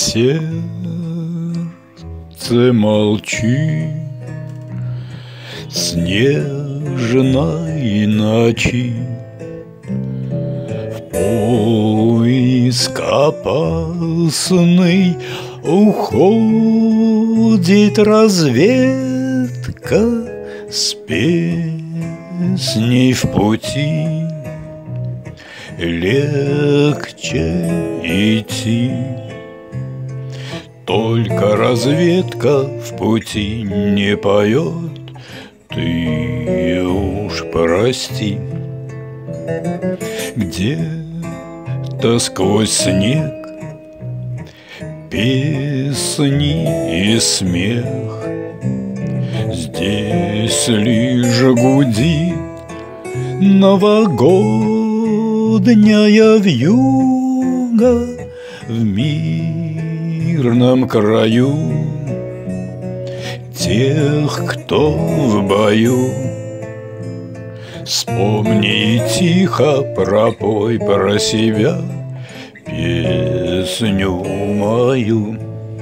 Сердце, молчи, снежной ночи. В поиск опасный уходит разведка с песней в пути. Легче идти, только разведка в пути не поет. Ты уж прости. Где-то сквозь снег песни и смех, здесь лишь гудит новогодняя вьюга. В мирном краю тех, кто в бою, вспомни и тихо пропой про себя песню мою.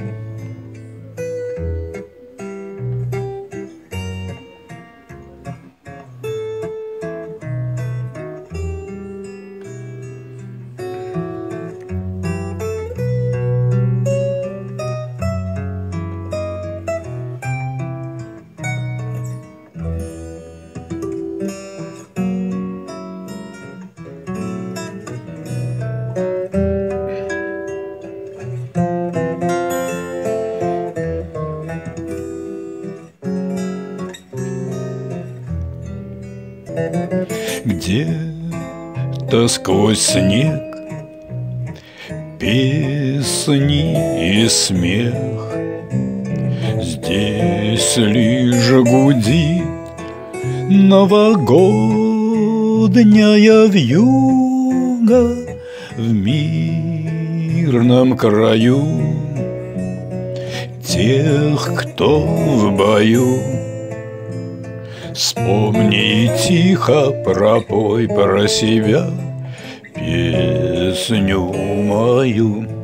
Где-то сквозь снег песни и смех, здесь лишь гудит новогодняя вьюга. В мирном краю тех, кто в бою, вспомни и тихо пропой про себя песню мою.